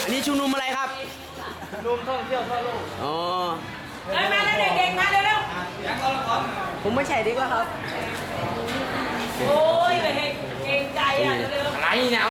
อันนี้ชุมนุมอะไรครับรวมท่องเที่ยวทั่วโลกอ๋อมาแล้วเด็กๆมาเร็วผมไม่ใช่ดีกว่าครับๆโอ้ยไม่ให้เกรงใจอ่ะเร็วๆอะไรเนี่ย